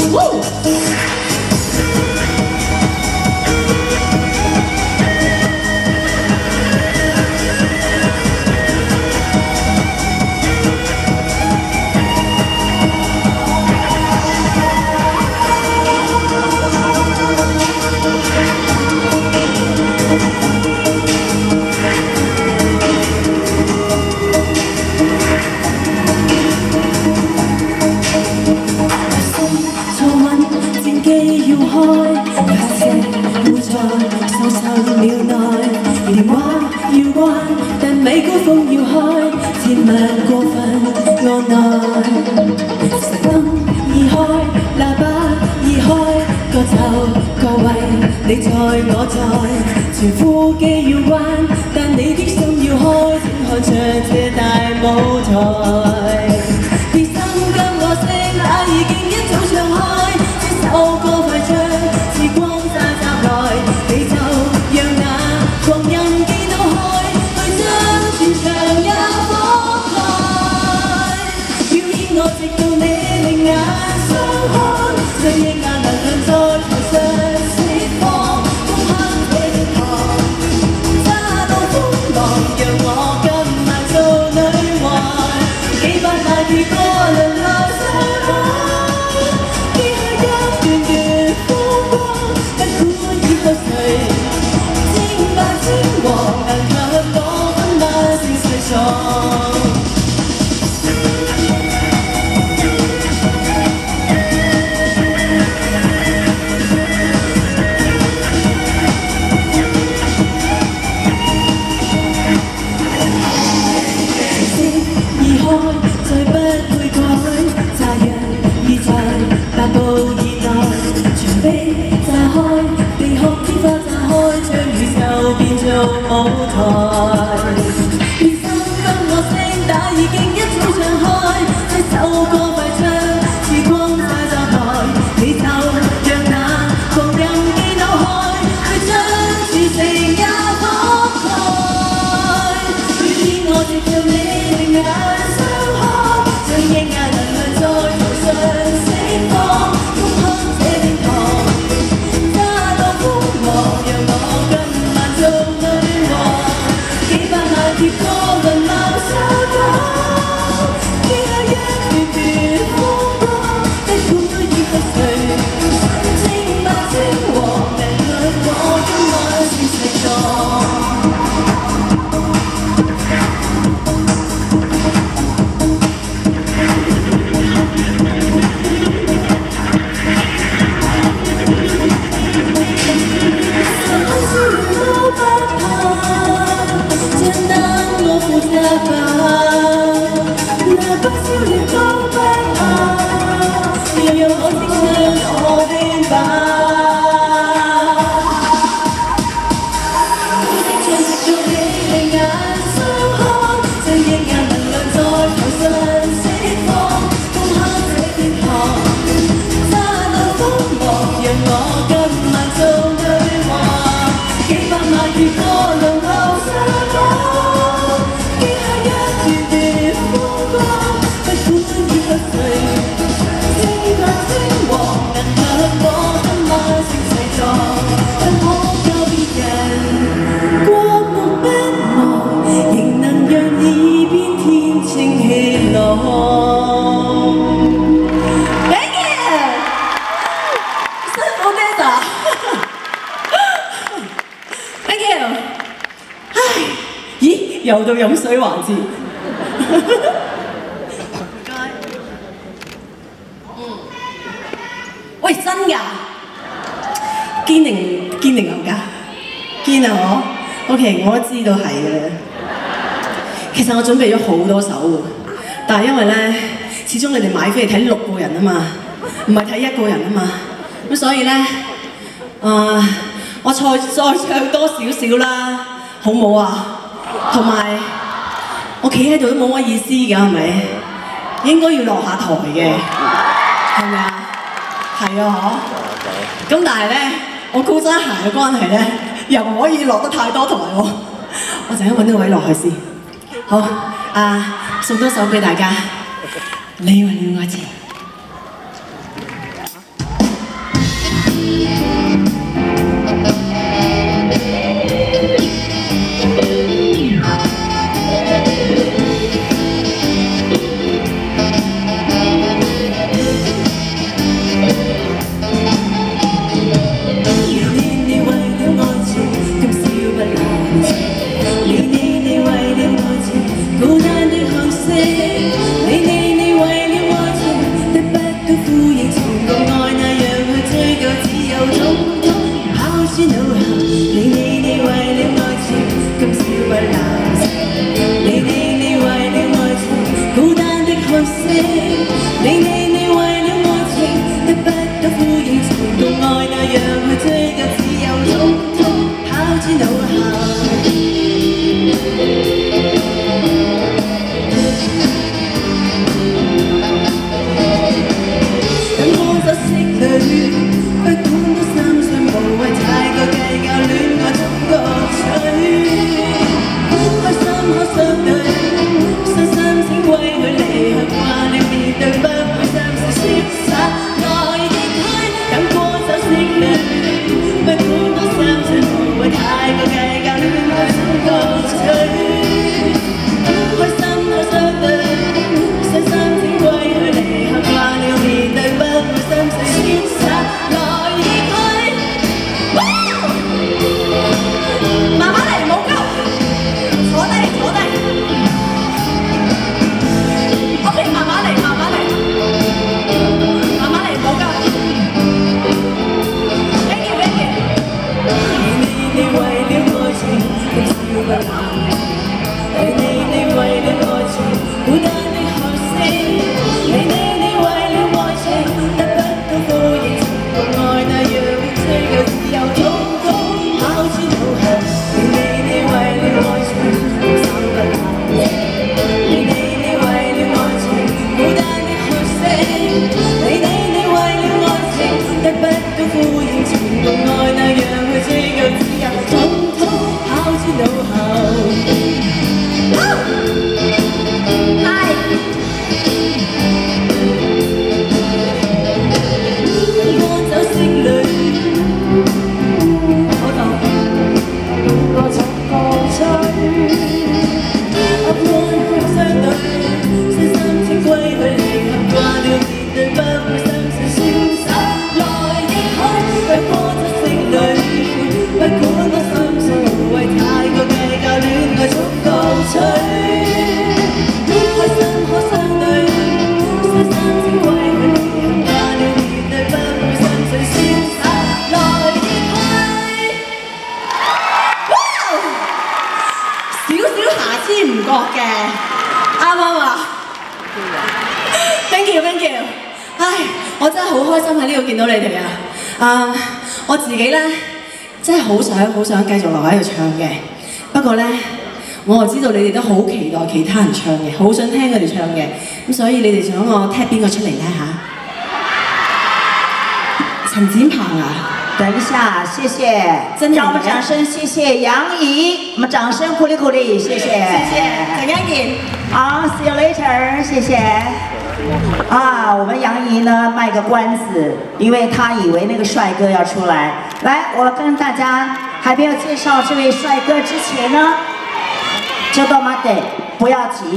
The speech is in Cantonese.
美高峰要開，千萬過分按耐。神燈已開，喇叭已開，個就個位，你在我在，全副機要彎，但你的心要開，請看着這大舞台。別心跟我聲帶已經一早唱開，這首歌快將時光帶襲來，你就讓那光陰見到開。 全場也覆蓋，表演我直到你另眼相看，將抑壓能量在台上釋放，攻克這殿堂，揸到風浪，讓我今晚做女王，幾百萬鐵歌輪流上岸，揭開一段段風光，不管以後誰稱霸天王，能強我。 世上，已開，再不會改，炸藥已在8步以內，牆壁炸開，地殼天花炸開，將宇宙變做舞台。 已經一早唱開，這首歌快將時光帶襲來，你就讓那光陰見到開，佢將全城也覆蓋。表演我直到你另眼相看，將抑壓能量在台上釋放，攻克這殿堂，揸到瘋狂，讓我今晚做女王，幾百萬鐵歌輪流上。 又到飲水環節，唔該。喂，真㗎？堅定流㗎？堅啊我 ？OK， 我都知道係嘅。其實我準備咗好多首喎，但係因為咧，始終你哋買飛嚟睇6個人啊嘛，唔係睇1個人啊嘛，咁所以咧，我再唱多少少啦，好唔好啊？ 同埋，我企喺度都冇乜意思㗎，係咪？應該要落下台嘅，係咪啊？係啊，嗬。咁但係咧，我高踭鞋嘅關係咧，又唔可以落得太多台喎。我陣間揾個位落去先。好，送多首俾大家，你為了愛情。 thank you。唉，我真係好開心喺呢度見到你哋啊！我自己咧真係好想繼續留喺度唱嘅，不過咧我又知道你哋都好期待其他人唱嘅，好想聽佢哋唱嘅，咁所以你哋想我踢邊個出嚟咧嚇？陳展鵬啊！ 等一下，謝謝，讓我們掌聲謝謝楊怡，我們掌聲鼓勵鼓勵，謝謝，謝謝， 陣間見。 好 ，see you later， 謝謝。啊，我們楊怡呢賣個關子，因為他以為那個帥哥要出來。來，我跟大家還沒有介紹這位帥哥之前呢，就到馬得，不要急。